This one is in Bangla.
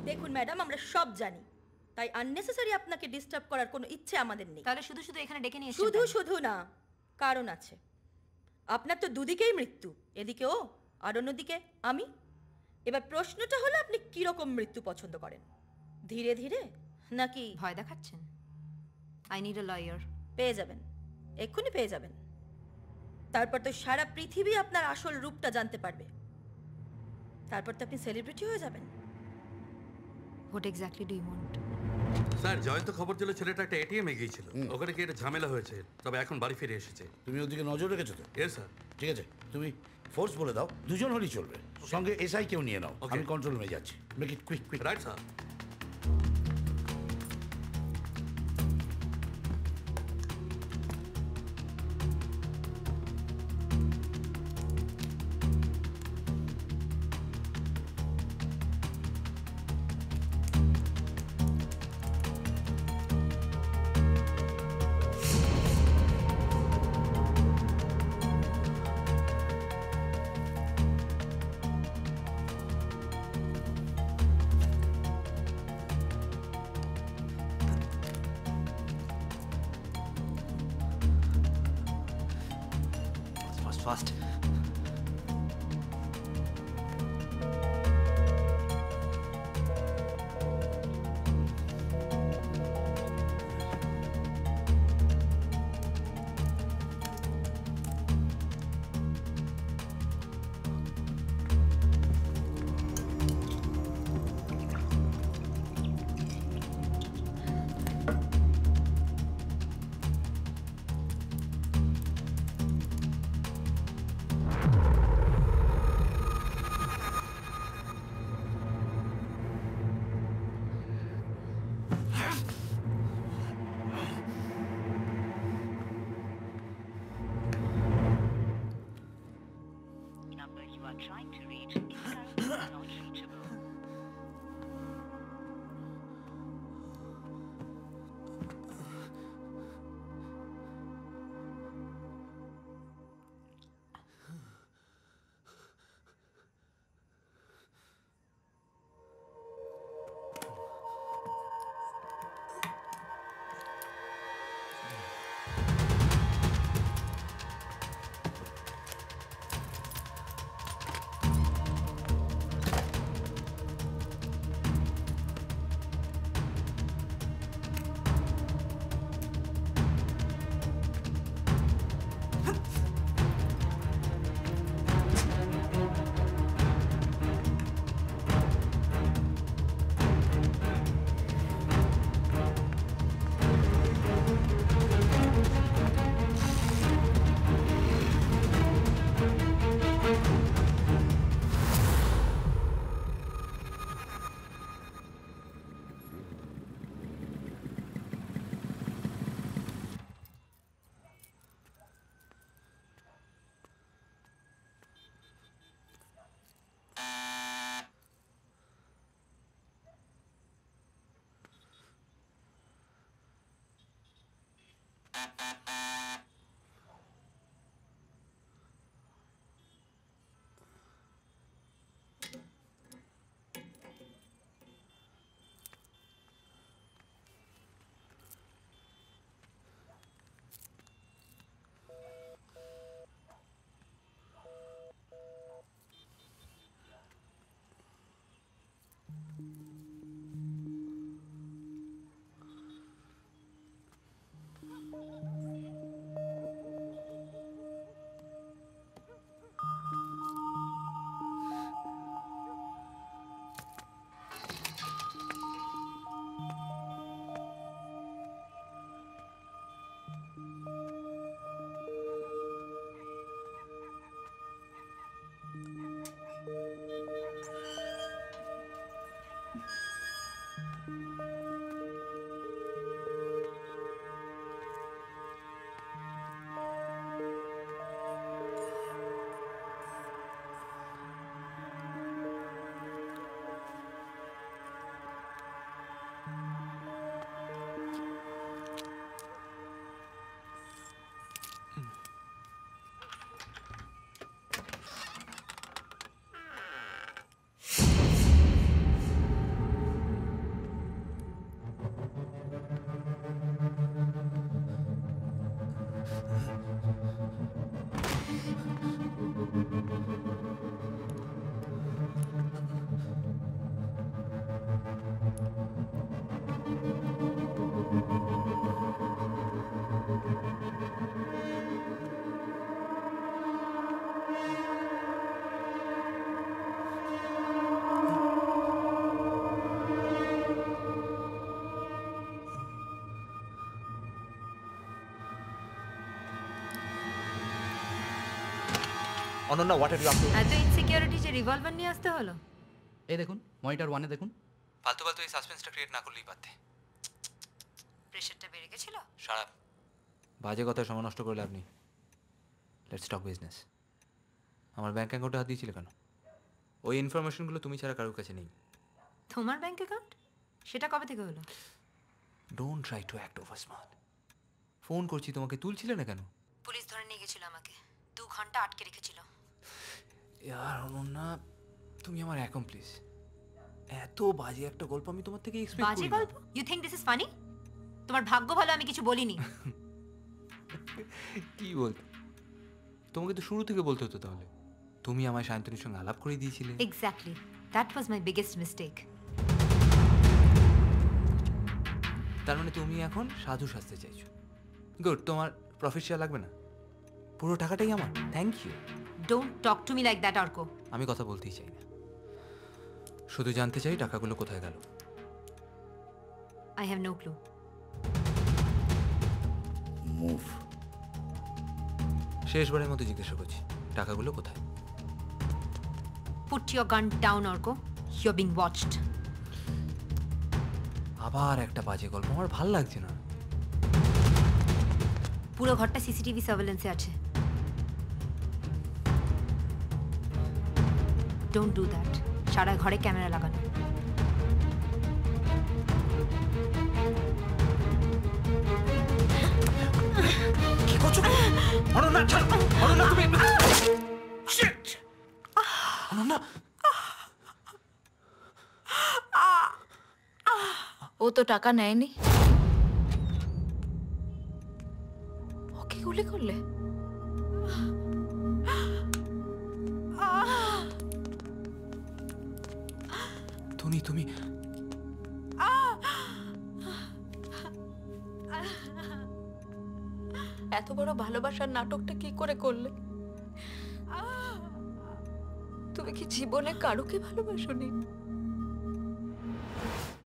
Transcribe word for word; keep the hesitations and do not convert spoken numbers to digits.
দেখুন ম্যাডাম, আমরা সব জানি, তাই আননেসেসারি আপনাকে ডিস্টার্ব করার কোনো ইচ্ছে আমাদের নেই। তাহলে শুধু শুধু এখানে ডেকে নিয়ে শুধু শুধু না, কারণ আছে। আপনার তো দুদিকেই মৃত্যু, এদিকে ও আর অন্যদিকে আমি। এবার প্রশ্নটা হলো আপনি কিরকম মৃত্যু পছন্দ করেন, ধীরে ধীরে নাকি? ভয় দেখাচ্ছেন? I need a lawyer. পেয়ে যাবেন, এক্ষুনি পেয়ে যাবেন। তারপর তো সারা পৃথিবী আপনার আসল রূপটা জানতে পারবে। তারপর তো আপনি সেলিব্রিটি হয়ে যাবেন। What exactly do you want? Sir, Jayanta খবর দিল ছেলেটা একটা এটিএম এ গিয়েছিল, ওখানে কি একটা ঝামেলা হয়েছে, তবে এখন বাড়ি ফিরে এসেছে। তুমি ওদিকে নজর রেখেছো তো? Yes sir. ঠিক আছে, তুমি ফোর্স বলে দাও, দুজন হলেই চলবে, সঙ্গে এসআই কেউ নিয়ে নাও। আমি কন্ট্রোল রুমে যাচ্ছি। Make it quick quick. Right sir. Fast. Ananya what are you up to? এত ইনসিকিউরিটি যে রিভলভার নিয়ে আসতে হলো? এই দেখুন মনিটর ওয়ানে দেখুন। ফালতু ফালতু এই সাসপেন্সটা ক্রিয়েট না করলেই পারতে। প্রেশারটা বেড়ে গেছিল? সারা বাজে কথা সময় নষ্ট করলে আপনি। Let's talk business. আমার ব্যাংক অ্যাকাউন্টে হাত দিয়েছিলে কেন? ওই ইনফরমেশনগুলো তুমি ছাড়া কারোর কাছে নেই। তোমার ব্যাংক অ্যাকাউন্ট? সেটা কবে থেকে হলো? Don't try to act over smart. Phone করছি তোমাকে, তুলছিলে না কেন? পুলিশ ধরে নিয়ে গেছিল আমাকে, দু ঘন্টা আটকে রেখেছিল। ইয়ার অনন্যা, তুমি আমার অ্যাকমপ্লিস। এত বাজে একটা গল্প আমি তোমার থেকে এক্সপেক্ট করি না। বাজে গল্প? You think this is funny? তোমার ভাগ্য ভালো আমি কিছু বলিনি। কি বল, তোমাকে তো শুরু থেকে বলতে হতো তাহলে। তুমি আমায় শান্তনুর সঙ্গে আলাপ করে দিয়েছিলে। Exactly, that was my biggest mistake. তার মানে তুমি এখন সাধু সাজতে চাইছো। গুড, তোমার প্রফিট শেয়ার লাগবে না, পুরো টাকাটাই আমার। Thank you. Don't talk to me like that Arka. আমি কথা বলতেই চাই না, শুধু জানতে চাই টাকাগুলো কোথায় গেল। I have no clue. Move. শেষবারের মতো জিজ্ঞাসা করছি, টাকাগুলো কোথায়? Put your gun down Arka, you are being watched. আবার একটা বাজে গল্প, আমার ভাল লাগছে না। পুরো ঘরটা সিসিটিভি সার্ভেলেন্সে আছে। Don't do that. সারা ঘরে ক্যামেরা লাগানো। কি করছো? অনন্যা ছাড়! অনন্যা তুমি! শিট! অনন্যা! ও তো টাকা নেয়নি। ওকে গুলি করলে? তুমি তুমি এত বড় ভালোবাসার নাটকটা কি করে করলে? তুমি কি জীবনে কারোকে ভালোবাসোনি?